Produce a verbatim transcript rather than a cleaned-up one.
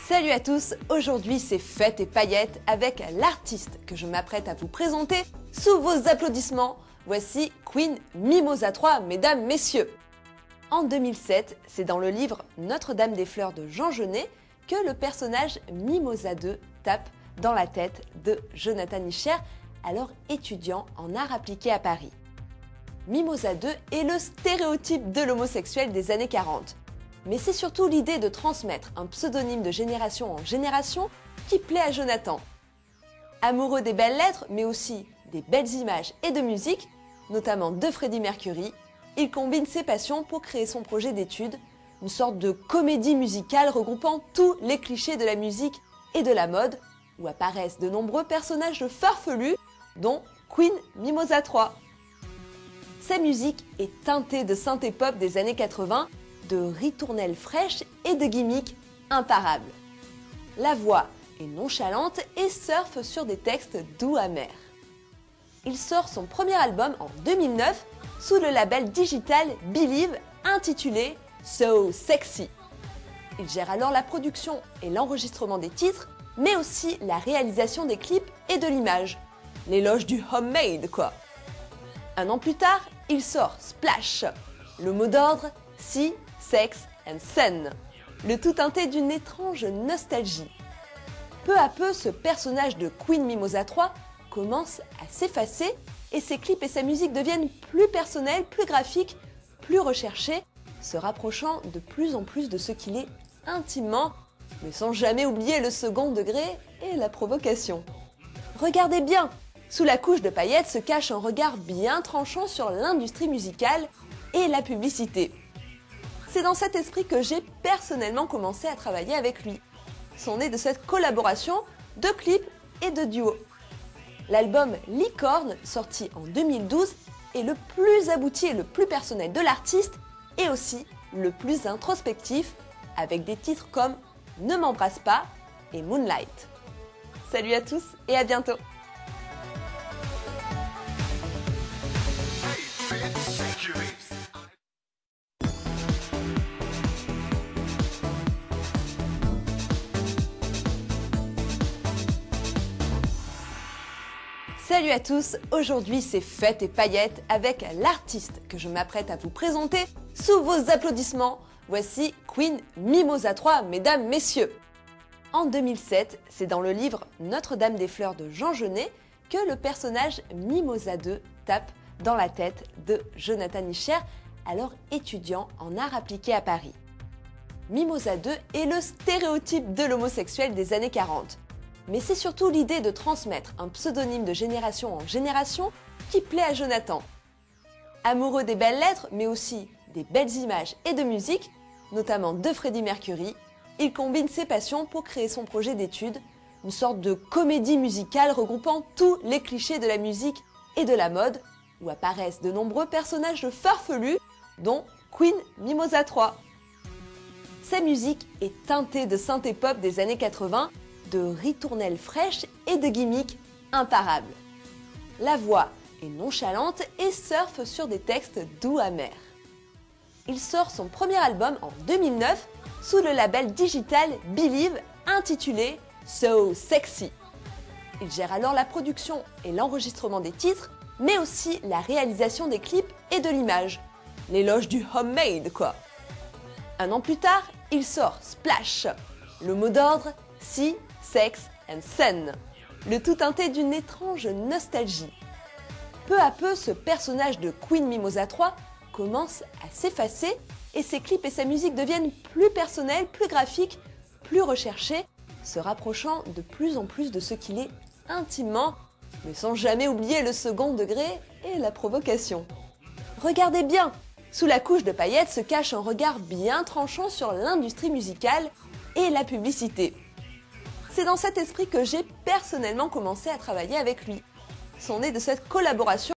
Salut à tous, aujourd'hui c'est fête et paillettes avec l'artiste que je m'apprête à vous présenter. Sous vos applaudissements, voici Queen Mimosa trois, mesdames, messieurs. En deux mille sept, c'est dans le livre Notre-Dame des Fleurs de Jean Genet que le personnage Mimosa deux tape dans la tête de Jonathan Ischer, alors étudiant en art appliqué à Paris. Mimosa deux est le stéréotype de l'homosexuel des années quarante. Mais c'est surtout l'idée de transmettre un pseudonyme de génération en génération qui plaît à Jonathan. Amoureux des belles lettres, mais aussi des belles images et de musique, notamment de Freddie Mercury, il combine ses passions pour créer son projet d'études, une sorte de comédie musicale regroupant tous les clichés de la musique et de la mode, où apparaissent de nombreux personnages farfelus, dont Queen Mimosa trois. Sa musique est teintée de synthé-pop des années quatre-vingts, de ritournelles fraîches et de gimmicks imparables. La voix est nonchalante et surfe sur des textes doux amers. Il sort son premier album en deux mille neuf sous le label digital Believe intitulé So Sexy. Il gère alors la production et l'enregistrement des titres, mais aussi la réalisation des clips et de l'image. L'éloge du homemade quoi. Un an plus tard, il sort Splash, le mot d'ordre Si, Sex and Sen, le tout teinté d'une étrange nostalgie. Peu à peu, ce personnage de Queen Mimosa trois commence à s'effacer et ses clips et sa musique deviennent plus personnels, plus graphiques, plus recherchés, se rapprochant de plus en plus de ce qu'il est intimement, mais sans jamais oublier le second degré et la provocation. Regardez bien, sous la couche de paillettes se cache un regard bien tranchant sur l'industrie musicale et la publicité. C'est dans cet esprit que j'ai personnellement commencé à travailler avec lui. Sont nés de cette collaboration de clips et de duos. L'album Licorne, sorti en deux mille douze, est le plus abouti et le plus personnel de l'artiste et aussi le plus introspectif, avec des titres comme Ne m'embrasse pas et Moonlight. Salut à tous et à bientôt. Salut à tous, aujourd'hui c'est fête et paillettes avec l'artiste que je m'apprête à vous présenter. Sous vos applaudissements, voici Queen Mimosa trois, mesdames, messieurs. En deux mille sept, c'est dans le livre Notre-Dame des Fleurs de Jean Genet que le personnage Mimosa deux tape dans la tête de Jonathan Ischer, alors étudiant en art appliqué à Paris. Mimosa deux est le stéréotype de l'homosexuel des années quarante. Mais c'est surtout l'idée de transmettre un pseudonyme de génération en génération qui plaît à Jonathan. Amoureux des belles lettres, mais aussi des belles images et de musique, notamment de Freddie Mercury, il combine ses passions pour créer son projet d'études, une sorte de comédie musicale regroupant tous les clichés de la musique et de la mode, où apparaissent de nombreux personnages farfelus, dont Queen Mimosa trois. Sa musique est teintée de synthé-pop des années quatre-vingts, de ritournelles fraîches et de gimmicks imparables. La voix est nonchalante et surfe sur des textes doux amers. Il sort son premier album en deux mille neuf sous le label digital Believe intitulé So Sexy. Il gère alors la production et l'enregistrement des titres, mais aussi la réalisation des clips et de l'image. L'éloge du homemade quoi. Un an plus tard, il sort Splash, le mot d'ordre Si, Sex and Sen, le tout teinté d'une étrange nostalgie. Peu à peu, ce personnage de Queen Mimosa trois commence à s'effacer et ses clips et sa musique deviennent plus personnels, plus graphiques, plus recherchés, se rapprochant de plus en plus de ce qu'il est intimement, mais sans jamais oublier le second degré et la provocation. Regardez bien, sous la couche de paillettes se cache un regard bien tranchant sur l'industrie musicale et la publicité. C'est dans cet esprit que j'ai personnellement commencé à travailler avec lui. Sont nés de cette collaboration